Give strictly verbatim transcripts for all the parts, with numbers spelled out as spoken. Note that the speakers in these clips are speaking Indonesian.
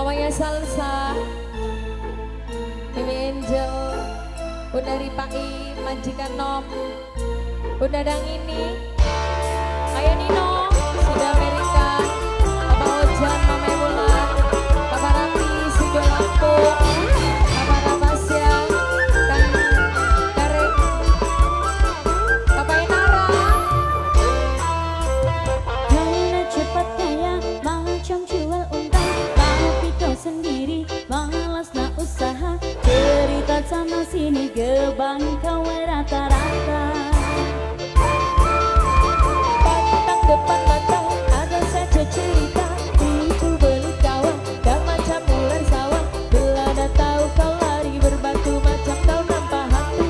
Mamanya Salsa, Mimi Angel, Bunda Ripai, Majikan Nom, Bunda Dang ini, Ayah Nino, Sudah Amerika, Papa Ojan, Mama Emulan, Papa Rapi, Sido Lampung, Papa Ramasya, Kang Karek, Papa Enara. Karena cepat kaya macam jual unta, tapi kau sendiri malas nak usaha. Cerita sama sini gebang kau rata-rata. Pantang depan mata ada saja cerita, itu beli kawan dan macam ular sawah. Bila dah tahu kau lari berbatu macam kau nampak hantu.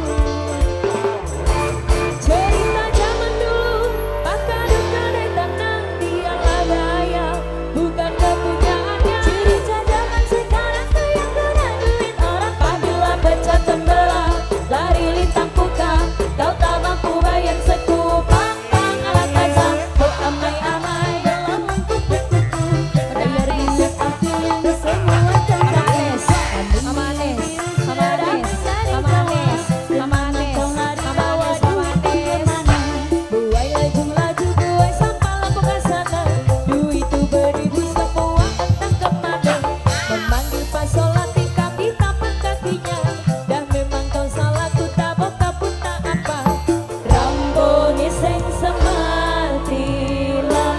Cerita zaman dulu, maka duka dan tenang dialah gaya, bukan kepunyaannya. Cerita zaman sekarang tuh yang guna duit orang. Apabila pecah tembelah, lari lintang puka, kau tak mampu bayar sekupang pang alat azam. Beramai-amai dalam lengkuk kuku, bayar duit aku yang semua terbatas. Mama Anes, Mama Anes, Mama Anes, Mama Anes, Mama Anes, Mama Anes. Buai laju-laju, buai sampai lampu kasana, duit itu beribu semua entah kemana. Memanggil pas sholat tingkap di tapak kakinya, dah memang kau salah ku tabok kapun tak apa. Rambone sing sematilah.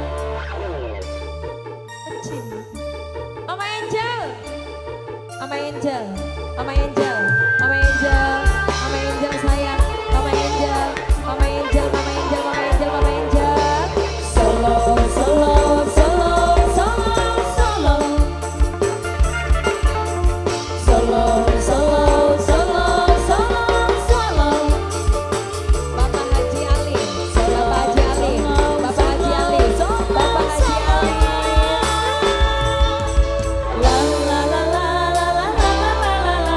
Mama Angel, Mama Angel, Mama Angel, Mama Angel, Mama Angel sayang, Mama Angel, Mama Angel, Mama Angel, Mama Angel, Mama Angel. Solo, solo, solo, solo, solo. Solo, solo, solo, solo, solo. Bapak Haji Ali, Bapak Haji Ali, Bapak Haji Ali, Bapak Haji Ali. La la la la la la la la la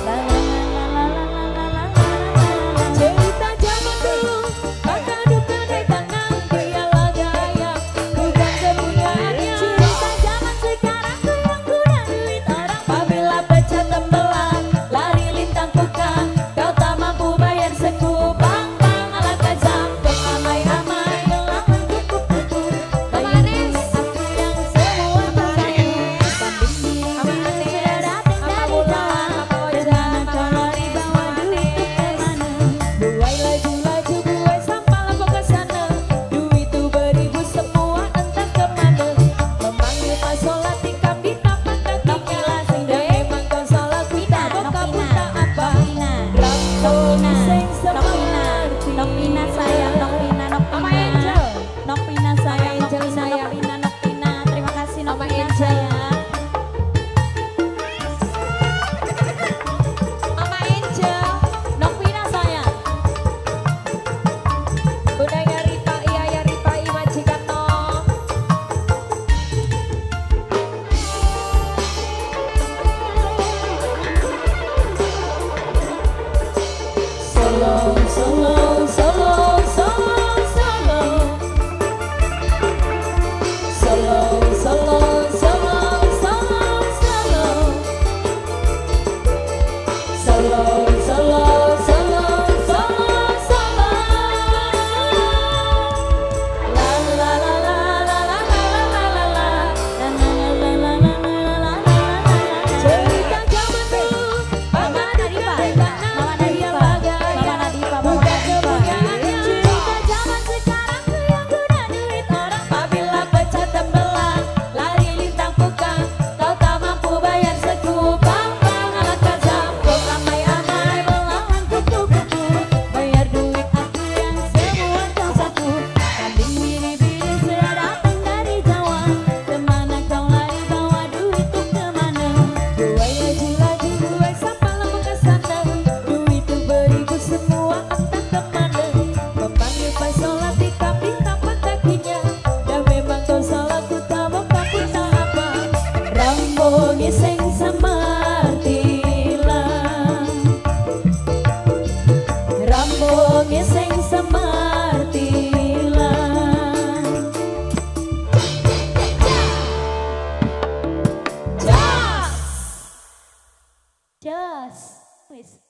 la. Cerita zaman dulu, maka duka dari tangan dialah gaya, bukan kepunyaannya. Cerita zaman sekarang tuh yang guna duit orang. Apabila pecah tembelan, lari lintang puka, kau tak mampu bayar sekupang pang alat kazam. Beramai-amai dalam kuku-kuku, bayar duit aku yang semua terbatas. Banding diri Mama Anes, Mama Bulan, Mama Ojan, Mama Lari bawa duit kemana. Buai laju-laju, buai sampai lampu kesana, duit itu beribu semua entah kemana. Memanggil pas sholat tikam di tapak kakinya, dah emang kau salah ku tabok kamu tak apa. Rambone sing semerti. Nokpina sayang, Nokpina, Mama Nokpina. Angel, Nokpina sayang, Angel Nokpina, sayang. Nokpina, Nokpina. Terima kasih Mama Nokpina Angel. sayang. Mama Angel, Nokpina sayang. Bundanya Ripai, Ayah Ripai, Majikan Nom. Solo, solo, solo, solo, solo. Solo, solo, solo, solo, solo. Solo, solo, solo, solo, solo. La la la la la la la la la la. Cerita zaman dulu, Mama Nadifa, Mama Nadifa, Mama Nadifa, bukan kepunyaannya. Cerita zaman sekarang tuh yang guna duit orang. Apabila pecah tembelan, lari lintang puka, kau tak mampu bayar sekupang pang alat kazam. Beramai-amai melawan kuku-kuku, bayar duit aku yang semua kau saku. Kambing biri-biri sudah datang dari Jawa. Kemana kau lari bawa duitku kemana? Buai laju-laju, buai sampai lampu kesana, duit itu beribu semua entah kemana. Memanggil pas sholat tikam di tapak kakinya, dah memang kau salah ku tabok kamu tak apa. Rambone sing semartilah, Rambone sing semartilah. bos. Wis.